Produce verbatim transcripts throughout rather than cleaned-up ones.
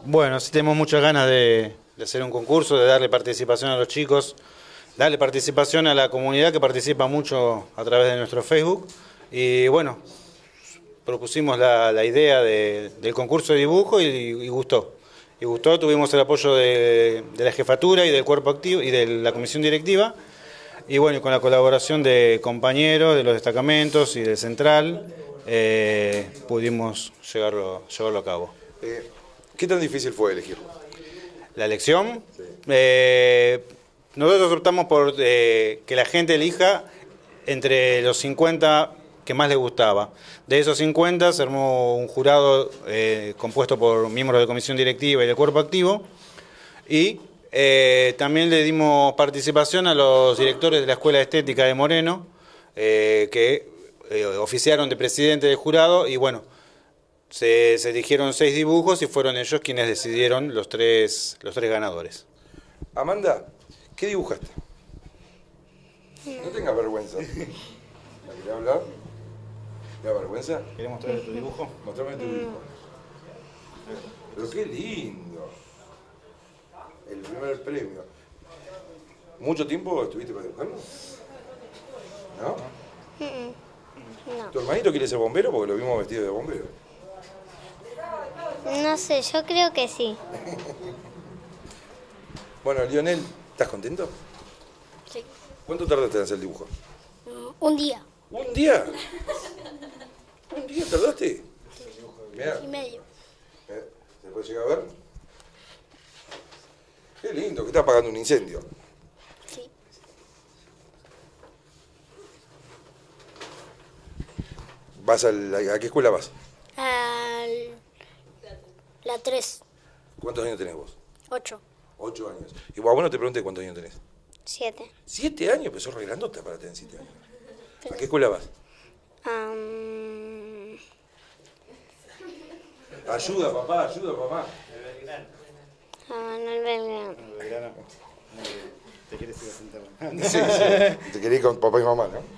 Bueno, sí tenemos muchas ganas de, de hacer un concurso, de darle participación a los chicos, darle participación a la comunidad que participa mucho a través de nuestro Facebook. Y bueno, propusimos la, la idea de, del concurso de dibujo y, y gustó. Y gustó, tuvimos el apoyo de, de la jefatura y del cuerpo activo y de la comisión directiva. Y bueno, con la colaboración de compañeros de los destacamentos y del central, eh, pudimos llevarlo, llevarlo a cabo. Eh, ¿Qué tan difícil fue elegir? La elección, Sí. eh, nosotros optamos por eh, que la gente elija entre los cincuenta que más le gustaba. De esos cincuenta se armó un jurado eh, compuesto por miembros de comisión directiva y del cuerpo activo, y eh, también le dimos participación a los directores de la Escuela de Estética de Moreno, eh, que eh, oficiaron de presidente del jurado, y bueno, se, se eligieron seis dibujos y fueron ellos quienes decidieron los tres, los tres ganadores. Amanda, ¿qué dibujaste? No tengas vergüenza. ¿Me querés hablar? ¿Te da vergüenza? ¿Querés mostrarle tu dibujo? Mostrame tu dibujo. Pero qué lindo. El primer premio. ¿Mucho tiempo estuviste para dibujarlo? ¿No? No. ¿Tu hermanito quiere ser bombero? Porque lo vimos vestido de bombero. No sé, yo creo que sí. Bueno, Lionel, ¿estás contento? Sí. ¿Cuánto tardaste en hacer el dibujo? Un día ¿Un día? ¿Un día tardaste? Mirá. y medio. Eh, ¿Se puede llegar a ver? Qué lindo, que está apagando un incendio. Sí. ¿Vas a, la, a qué escuela vas? Al... La tres. ¿Cuántos años tenés vos? Ocho. Ocho años. Y vos, bueno, te pregunté cuántos años tenés. Siete. ¿Siete años? Pero sos re grandota para tener siete años. ¿A qué escuela vas? Um, Ayuda, papá, ayuda, papá. a Manuel Belgrano. ¿Te quieres ir a sentar? Sí, sí. Te querés ir con papá y mamá, ¿no?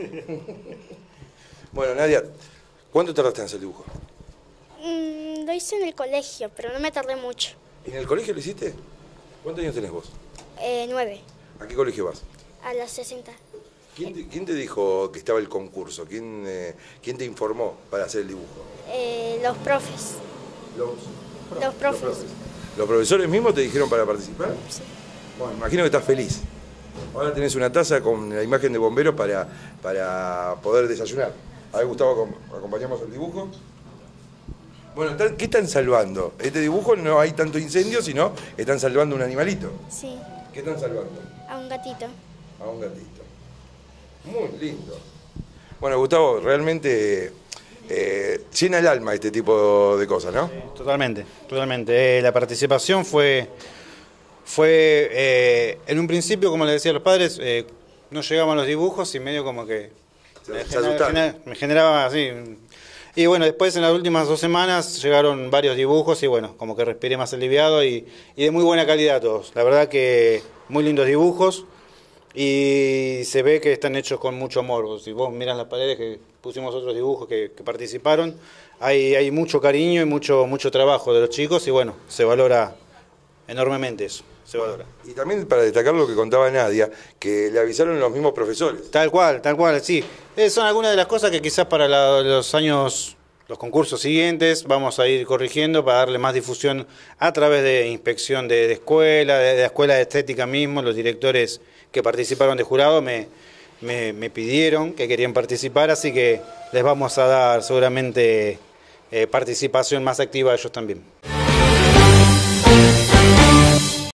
Bueno, Nadia, ¿cuánto tardaste en hacer el dibujo? Mm, lo hice en el colegio, pero no me tardé mucho. ¿En el colegio lo hiciste? ¿Cuántos años tenés vos? Eh, nueve. ¿A qué colegio vas? A las sesenta. ¿Quién te, quién te dijo que estaba el concurso? ¿Quién, eh, ¿Quién te informó para hacer el dibujo? Eh, los profes. Los, Los profes. ¿Los profesores mismos te dijeron para participar? Sí. Bueno, imagino que estás feliz. Ahora tenés una taza con la imagen de bombero para, para poder desayunar. A ver, Gustavo, ¿acompañamos el dibujo? Bueno, ¿qué están salvando? Este dibujo no hay tanto incendio, sino están salvando un animalito. Sí. ¿Qué están salvando? A un gatito. A un gatito. Muy lindo. Bueno, Gustavo, realmente eh, llena el alma este tipo de cosas, ¿no? Totalmente, totalmente. Eh, la participación fue, fue eh, en un principio, como le decía a los padres, eh, no llegaban los dibujos y medio como que Se- me, se genera- asustaron. genera- me generaba así. Y bueno, después en las últimas dos semanas llegaron varios dibujos y bueno, como que respiré más aliviado y, y de muy buena calidad todos. La verdad que muy lindos dibujos y se ve que están hechos con mucho amor. Si vos miras las paredes que pusimos otros dibujos que, que participaron, hay, hay mucho cariño y mucho, mucho trabajo de los chicos y bueno, se valora enormemente eso, se valora. Y también para destacar lo que contaba Nadia, que le avisaron los mismos profesores. Tal cual, tal cual, sí. Eh, son algunas de las cosas que quizás para la- los años, los concursos siguientes, vamos a ir corrigiendo para darle más difusión a través de inspección de, de escuela, de, de la escuela de estética mismo. Los directores que participaron de jurado me, me, me pidieron que querían participar, así que les vamos a dar seguramente eh, participación más activa a ellos también.